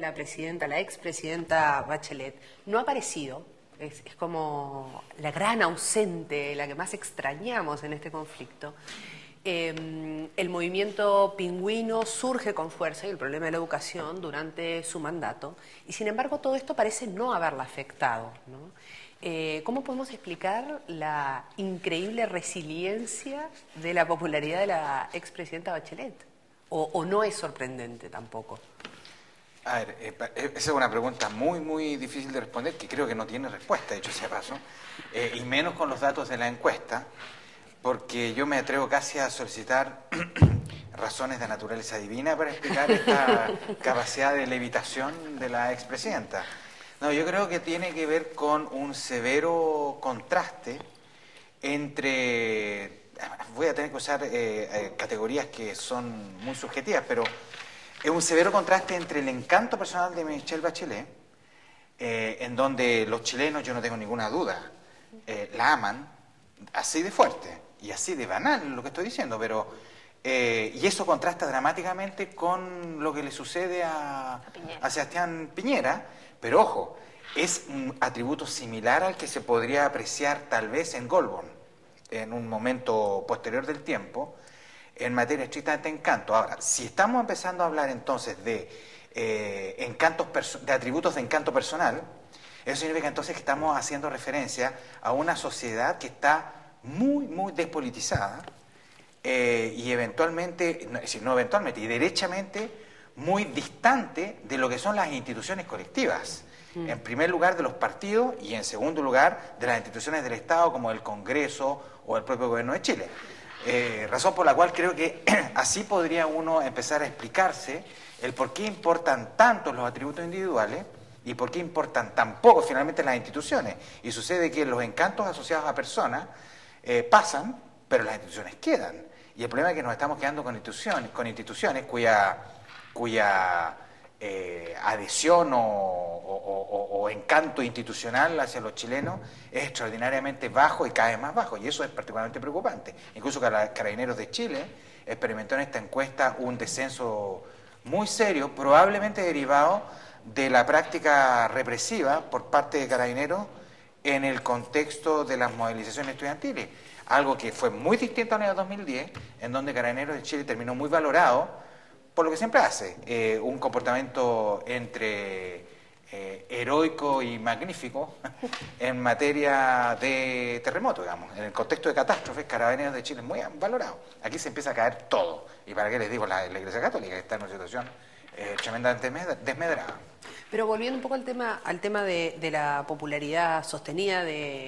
la expresidenta Bachelet, no ha aparecido, es como la gran ausente, la que más extrañamos en este conflicto. El movimiento pingüino surge con fuerza y el problema de la educación durante su mandato, y sin embargo todo esto parece no haberla afectado, ¿no? ¿Cómo podemos explicar la increíble resiliencia de la popularidad de la expresidenta Bachelet? ¿O no es sorprendente tampoco? A ver, esa es una pregunta muy difícil de responder, que creo que no tiene respuesta, de hecho sea paso, y menos con los datos de la encuesta, porque yo me atrevo casi a solicitar razones de naturaleza divina para explicar esta capacidad de levitación de la expresidenta. No, yo creo que tiene que ver con un severo contraste entre, voy a tener que usar categorías que son muy subjetivas, pero es un severo contraste entre el encanto personal de Michelle Bachelet, en donde los chilenos, yo no tengo ninguna duda, la aman así de fuerte y así de banal lo que estoy diciendo, pero y eso contrasta dramáticamente con lo que le sucede a Sebastián Piñera, pero ojo, es un atributo similar al que se podría apreciar tal vez en Goldborn, en un momento posterior del tiempo, en materia estrictamente de encanto. Ahora, si estamos empezando a hablar entonces de atributos de encanto personal, eso significa entonces que estamos haciendo referencia a una sociedad que está muy despolitizada y eventualmente, no eventualmente, y derechamente muy distante de lo que son las instituciones colectivas. En primer lugar de los partidos y en segundo lugar de las instituciones del Estado como el Congreso o el propio Gobierno de Chile. Razón por la cual creo que así podría uno empezar a explicarse el por qué importan tanto los atributos individuales y por qué importan tan poco finalmente las instituciones. Y sucede que los encantos asociados a personas pasan, pero las instituciones quedan. Y el problema es que nos estamos quedando con instituciones cuya adhesión o encanto institucional hacia los chilenos es extraordinariamente bajo y cada vez más bajo, y eso es particularmente preocupante. Incluso Carabineros de Chile experimentó en esta encuesta un descenso muy serio, probablemente derivado de la práctica represiva por parte de Carabineros en el contexto de las movilizaciones estudiantiles, algo que fue muy distinto al año 2010, en donde Carabineros de Chile terminó muy valorado por lo que siempre hace, un comportamiento entre heroico y magnífico en materia de terremoto, digamos. En el contexto de catástrofes, Carabineros de Chile es muy valorado. Aquí se empieza a caer todo. Y para qué les digo, la Iglesia Católica que está en una situación tremendamente desmedrada. Pero volviendo un poco al tema de la popularidad sostenida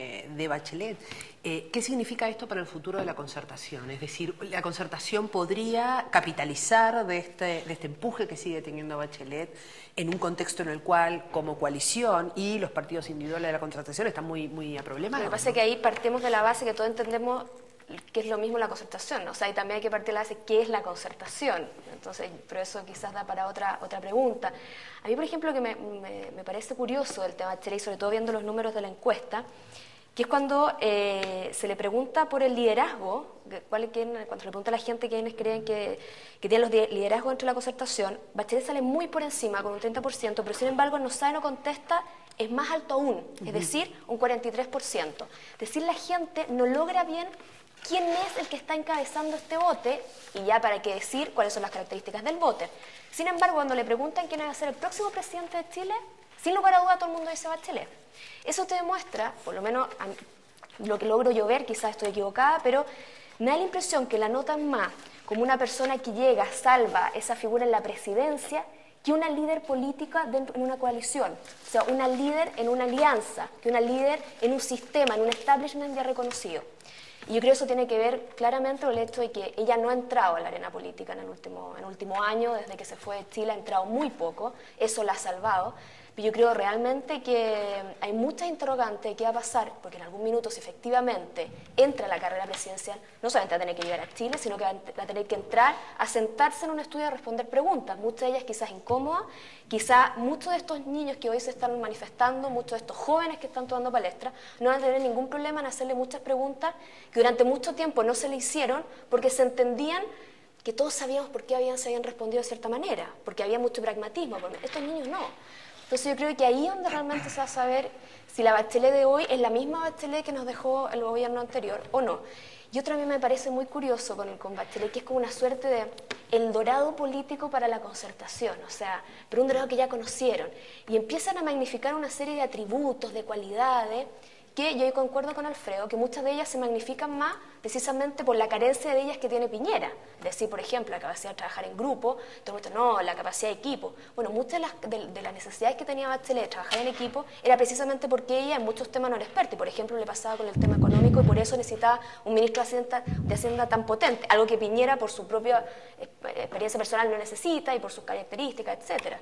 de Bachelet, ¿qué significa esto para el futuro de la concertación? Es decir, ¿la concertación podría capitalizar de este empuje que sigue teniendo Bachelet en un contexto en el cual, como coalición y los partidos individuales de la concertación están muy a problemas? Lo que pasa es que ahí partimos de la base que todos entendemos que es lo mismo la concertación, ¿no? O sea, y también hay que partir de la base qué es la concertación. Entonces, pero eso quizás da para otra pregunta. A mí, por ejemplo, que me parece curioso el tema de Bachelet, y sobre todo viendo los números de la encuesta, que es cuando se le pregunta por el liderazgo, cuando se le pregunta a la gente quiénes creen que tienen los liderazgos dentro de la concertación, Bachelet sale muy por encima, con un 30%, pero sin embargo no sabe, no contesta, es más alto aún, es decir, un 43%. Es decir, la gente no logra bien quién es el que está encabezando este bote, y ya para qué decir cuáles son las características del bote. Sin embargo, cuando le preguntan quién va a ser el próximo presidente de Chile, sin lugar a duda todo el mundo dice Bachelet. Eso te demuestra, por lo menos lo que logro yo ver, quizás estoy equivocada, pero me da la impresión que la notan más como una persona que llega, salva esa figura en la presidencia, que una líder política en una coalición. O sea, una líder en una alianza, que una líder en un sistema, en un establishment ya reconocido. Y yo creo que eso tiene que ver claramente con el hecho de que ella no ha entrado a la arena política en el último año, desde que se fue de Chile ha entrado muy poco, eso la ha salvado. Pero yo creo realmente que hay muchas interrogantes de qué va a pasar, porque en algún minuto si efectivamente entra a la carrera presidencial, no solamente va a tener que llegar a Chile, sino que va a tener que entrar a sentarse en un estudio a responder preguntas, muchas de ellas quizás incómodas, quizás muchos de estos niños que hoy se están manifestando, muchos de estos jóvenes que están tomando palestra, no van a tener ningún problema en hacerle muchas preguntas que durante mucho tiempo no se le hicieron porque se entendían que todos sabíamos por qué se habían respondido de cierta manera, porque había mucho pragmatismo. Estos niños no. Entonces yo creo que ahí es donde realmente se va a saber si la Bachelet de hoy es la misma Bachelet que nos dejó el gobierno anterior o no. Y otra vez me parece muy curioso con Bachelet, que es como una suerte de el dorado político para la concertación, o sea, pero un dorado que ya conocieron. Y empiezan a magnificar una serie de atributos, de cualidades, que yo concuerdo con Alfredo, que muchas de ellas se magnifican más precisamente por la carencia de ellas que tiene Piñera. Decir, por ejemplo, la capacidad de trabajar en grupo, todo esto, no, la capacidad de equipo. Bueno, muchas de las necesidades que tenía Bachelet de trabajar en equipo era precisamente porque ella en muchos temas no era experta. Y, por ejemplo, le pasaba con el tema económico y por eso necesitaba un ministro de Hacienda tan potente, algo que Piñera por su propia experiencia personal no necesita y por sus características, etcétera.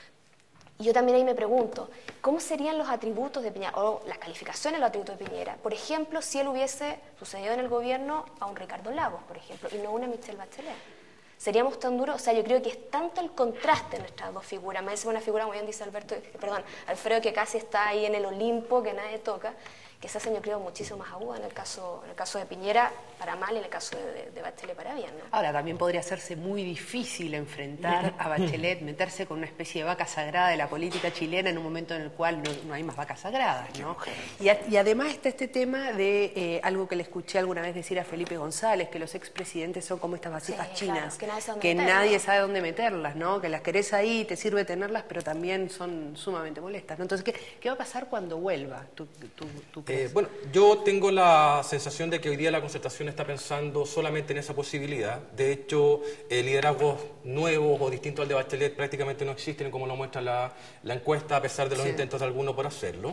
Y yo también ahí me pregunto, ¿cómo serían los atributos de Piñera, o las calificaciones de los atributos de Piñera? Por ejemplo, si él hubiese sucedido en el gobierno a un Ricardo Lagos, por ejemplo, y no a una Michelle Bachelet. ¿Seríamos tan duros? O sea, yo creo que es tanto el contraste entre estas dos figuras. Me parece una figura, muy bien dice Alfredo, que casi está ahí en el Olimpo, que nadie toca, que se hacen, yo creo, muchísimo más aguda en el caso de Piñera para mal y en el caso de Bachelet para bien, ¿no? Ahora, también podría hacerse muy difícil enfrentar a Bachelet, meterse con una especie de vaca sagrada de la política chilena en un momento en el cual no hay más vacas sagradas, ¿no? Y además está este tema de algo que le escuché alguna vez decir a Felipe González, que los expresidentes son como estas vasijas chinas, claro, que nadie sabe dónde meterlas, ¿no? Que las querés ahí, te sirve tenerlas, pero también son sumamente molestas, ¿no? Entonces, ¿qué va a pasar cuando vuelva? ¿Tú bueno, yo tengo la sensación de que hoy día la concertación está pensando solamente en esa posibilidad. De hecho, liderazgos nuevos o distintos al de Bachelet prácticamente no existen, como lo muestra la encuesta, a pesar de los intentos de algunos por hacerlo.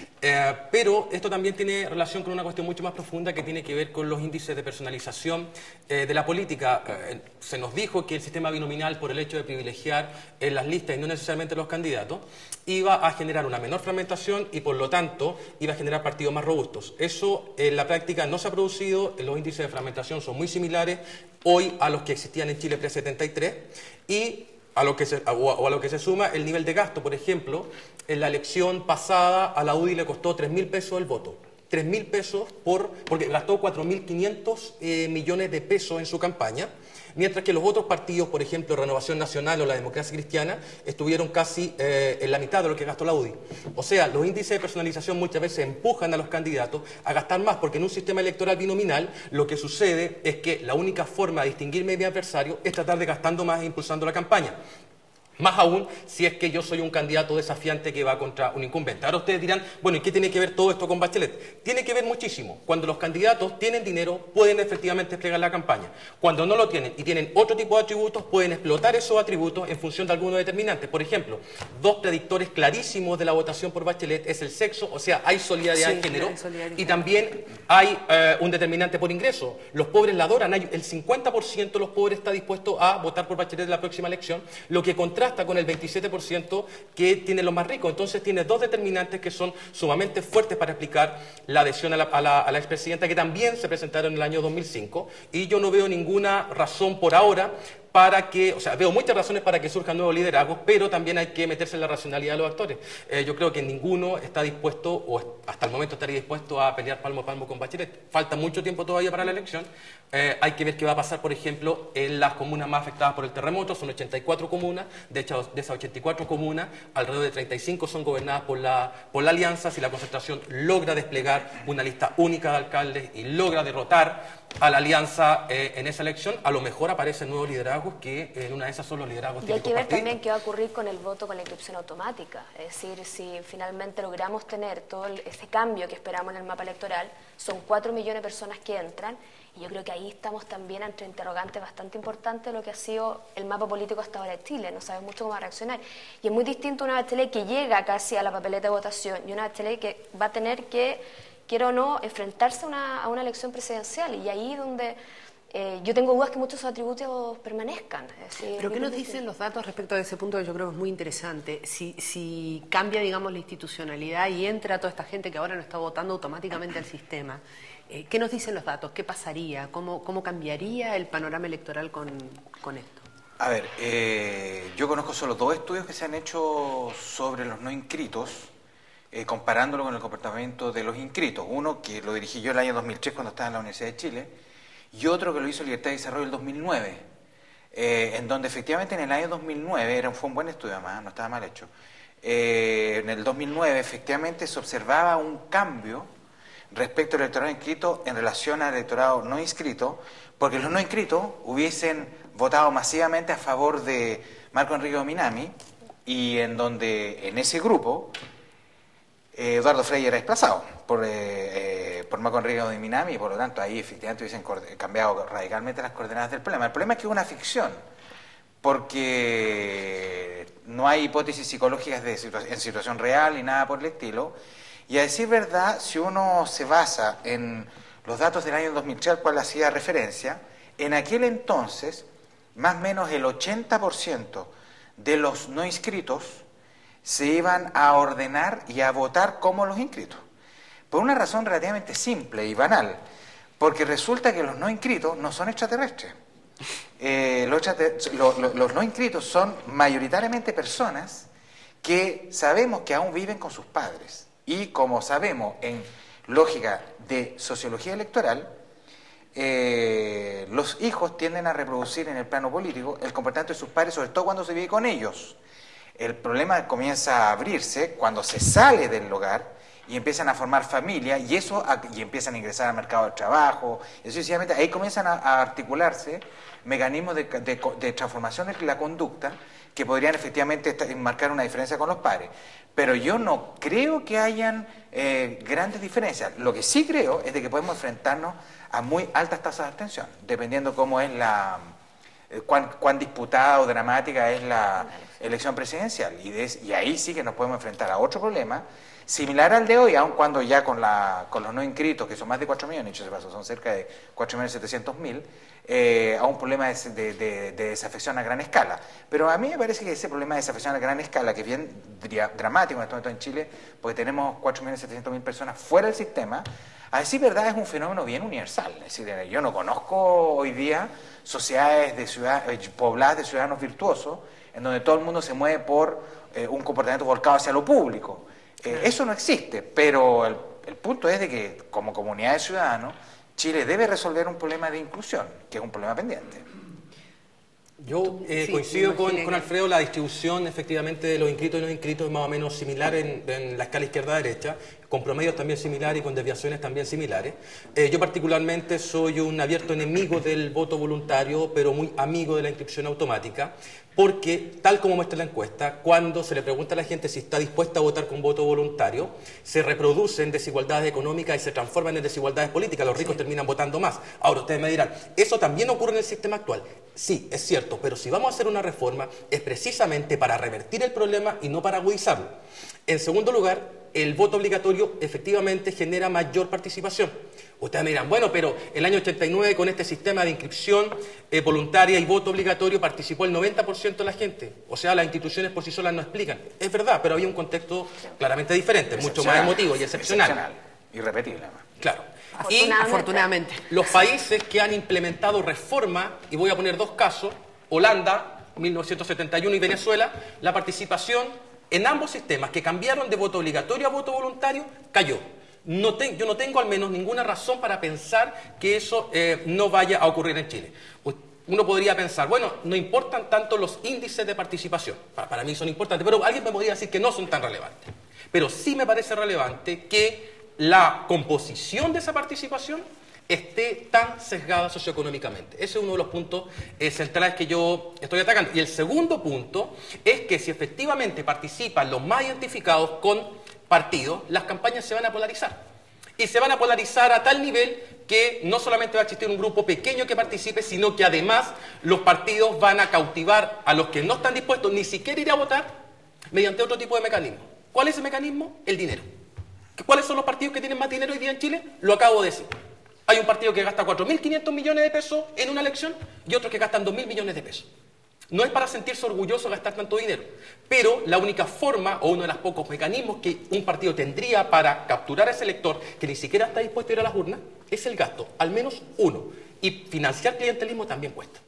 Pero esto también tiene relación con una cuestión mucho más profunda que tiene que ver con los índices de personalización de la política. Se nos dijo que el sistema binominal, por el hecho de privilegiar en las listas y no necesariamente los candidatos, iba a generar una menor fragmentación y, por lo tanto, iba a generar partidos más robustos. Eso en la práctica no se ha producido, los índices de fragmentación son muy similares hoy a los que existían en Chile pre-73 y a lo que se suma el nivel de gasto. Por ejemplo, en la elección pasada a la UDI le costó 3.000 pesos el voto. 3.000 pesos porque gastó 4.500 millones de pesos en su campaña, mientras que los otros partidos, por ejemplo, Renovación Nacional o la Democracia Cristiana, estuvieron casi en la mitad de lo que gastó la UDI. O sea, los índices de personalización muchas veces empujan a los candidatos a gastar más, porque en un sistema electoral binominal lo que sucede es que la única forma de distinguirme de mi adversario es tratar de gastando más e impulsando la campaña. Más aún si es que yo soy un candidato desafiante que va contra un incumbente. Ahora ustedes dirán, bueno, ¿y qué tiene que ver todo esto con Bachelet? Tiene que ver muchísimo. Cuando los candidatos tienen dinero, pueden efectivamente desplegar la campaña. Cuando no lo tienen y tienen otro tipo de atributos, pueden explotar esos atributos en función de algunos determinantes. Por ejemplo, dos predictores clarísimos de la votación por Bachelet es el sexo, o sea, hay solidaridad de género, y también hay un determinante por ingreso. Los pobres la adoran. El 50% de los pobres está dispuesto a votar por Bachelet en la próxima elección, lo que contrasta con el 27% que tienen los más ricos. Entonces tiene dos determinantes que son sumamente fuertes para explicar la adhesión a la expresidenta, que también se presentaron en el año 2005, y yo no veo ninguna razón por ahora para que, o sea, veo muchas razones para que surjan nuevos liderazgos, pero también hay que meterse en la racionalidad de los actores. Yo creo que ninguno está dispuesto, o hasta el momento estaría dispuesto a pelear palmo a palmo con Bachelet. Falta mucho tiempo todavía para la elección. Hay que ver qué va a pasar, por ejemplo, en las comunas más afectadas por el terremoto. Son 84 comunas, de hecho, de esas 84 comunas, alrededor de 35 son gobernadas por la alianza. Si la concertación logra desplegar una lista única de alcaldes y logra derrotar a la alianza en esa elección, a lo mejor aparecen nuevos liderazgos que en una de esas son los liderazgos típicos. Y hay que ver también qué va a ocurrir con el voto con la inscripción automática. Es decir, si finalmente logramos tener todo ese cambio que esperamos en el mapa electoral, son 4 millones de personas que entran, y yo creo que ahí estamos también ante interrogantes bastante importantes de lo que ha sido el mapa político hasta ahora de Chile. No sabemos mucho cómo va a reaccionar. Y es muy distinto una Bachelet que llega casi a la papeleta de votación y una Bachelet que va a tener que, quiera o no, enfrentarse a una elección presidencial. Y ahí donde yo tengo dudas que muchos de esos atributos permanezcan. ¿Pero qué nos dicen los datos respecto de ese punto, que yo creo que es muy interesante? Si cambia, digamos, la institucionalidad y entra toda esta gente que ahora no está votando automáticamente al sistema, ¿qué nos dicen los datos? ¿Qué pasaría? ¿Cómo cambiaría el panorama electoral con esto? A ver, yo conozco solo 2 estudios que se han hecho sobre los no inscritos, comparándolo con el comportamiento de los inscritos. Uno que lo dirigí yo el año 2003 cuando estaba en la Universidad de Chile, y otro que lo hizo Libertad y Desarrollo el 2009. en donde efectivamente en el año 2009, fue un buen estudio además, no estaba mal hecho, en el 2009 efectivamente se observaba un cambio respecto al electorado inscrito en relación al electorado no inscrito, porque los no inscritos hubiesen votado masivamente a favor de Marco Enrique Minami, y en donde en ese grupo Eduardo Frei era desplazado por Marco Enrique Minami, y por lo tanto ahí efectivamente hubiesen cambiado radicalmente las coordenadas del problema. El problema es que es una ficción, porque no hay hipótesis psicológicas en situación real ni nada por el estilo, y a decir verdad, si uno se basa en los datos del año 2003 al cual hacía referencia, en aquel entonces más o menos el 80% de los no inscritos se iban a ordenar y a votar como los inscritos. Por una razón relativamente simple y banal, porque resulta que los no inscritos no son extraterrestres. Los no inscritos son mayoritariamente personas que sabemos que aún viven con sus padres. Y como sabemos en lógica de sociología electoral, los hijos tienden a reproducir en el plano político el comportamiento de sus padres, sobre todo cuando se vive con ellos. El problema comienza a abrirse cuando se sale del hogar y empiezan a formar familia, y empiezan a ingresar al mercado del trabajo, y sencillamente ahí comienzan a articularse mecanismos de transformación de la conducta que podrían efectivamente marcar una diferencia con los padres. Pero yo no creo que hayan grandes diferencias. Lo que sí creo es de que podemos enfrentarnos a muy altas tasas de abstención, dependiendo cómo es cuán disputada o dramática es la elección presidencial. Y ahí sí que nos podemos enfrentar a otro problema, similar al de hoy, aun cuando ya con los no inscritos, que son más de 4 millones, dicho se pasó, son cerca de 4.700.000, a un problema de desafección a gran escala. Pero a mí me parece que ese problema de desafección a gran escala, que es bien dramático en este momento en Chile, porque tenemos 4.700.000 personas fuera del sistema, a decir verdad es un fenómeno bien universal. Es decir, yo no conozco hoy día sociedades pobladas de ciudadanos virtuosos, en donde todo el mundo se mueve por un comportamiento volcado hacia lo público. Eso no existe, pero el punto es de que como comunidad de ciudadanos, Chile debe resolver un problema de inclusión, que es un problema pendiente. Yo coincido con Alfredo, la distribución efectivamente de los inscritos y no inscritos es más o menos similar en la escala izquierda-derecha, con promedios también similares y con desviaciones también similares. Yo particularmente soy un abierto enemigo del voto voluntario, pero muy amigo de la inscripción automática, porque, tal como muestra la encuesta, cuando se le pregunta a la gente si está dispuesta a votar con voto voluntario, se reproducen desigualdades económicas y se transforman en desigualdades políticas. Los ricos terminan votando más. Ahora, ustedes me dirán, ¿eso también ocurre en el sistema actual? Sí, es cierto, pero si vamos a hacer una reforma, es precisamente para revertir el problema y no para agudizarlo. En segundo lugar, el voto obligatorio efectivamente genera mayor participación. Ustedes me dirán, bueno, pero el año 89 con este sistema de inscripción voluntaria y voto obligatorio participó el 90% de la gente. O sea, las instituciones por sí solas no explican. Es verdad, pero había un contexto claramente diferente, mucho más emotivo y excepcional. Irrepetible, además. Claro. Y afortunadamente. Los países que han implementado reforma, y voy a poner dos casos, Holanda, 1971, y Venezuela, la participación en ambos sistemas que cambiaron de voto obligatorio a voto voluntario cayó. Yo no tengo al menos ninguna razón para pensar que eso no vaya a ocurrir en Chile. Uno podría pensar, bueno, no importan tanto los índices de participación, para mí son importantes, pero alguien me podría decir que no son tan relevantes. Pero sí me parece relevante que la composición de esa participación esté tan sesgada socioeconómicamente. Ese es uno de los puntos centrales que yo estoy atacando. Y el segundo punto es que si efectivamente participan los más identificados con partidos, las campañas se van a polarizar. Y se van a polarizar a tal nivel que no solamente va a existir un grupo pequeño que participe, sino que además los partidos van a cautivar a los que no están dispuestos ni siquiera a ir a votar mediante otro tipo de mecanismo. ¿Cuál es ese mecanismo? El dinero. ¿Cuáles son los partidos que tienen más dinero hoy día en Chile? Lo acabo de decir. Hay un partido que gasta 4.500 millones de pesos en una elección y otros que gastan 2.000 millones de pesos. No es para sentirse orgulloso gastar tanto dinero, pero la única forma o uno de los pocos mecanismos que un partido tendría para capturar a ese elector que ni siquiera está dispuesto a ir a las urnas es el gasto, al menos uno. Y financiar clientelismo también cuesta.